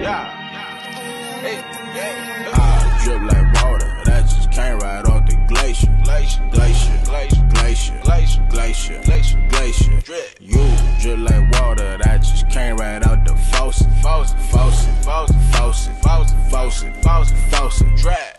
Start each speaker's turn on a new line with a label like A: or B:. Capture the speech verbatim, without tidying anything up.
A: Yeah. Hey, hey. I drip like water, that just came right off the glacier. Glacier, glacier, glacier, glacier, glacier, glacier, glacier, glacier. Drip. You drip like water, that just came right out the faucet. Faucet, faucet, faucet, faucet, faucet, faucet, faucet, faucet. Drip.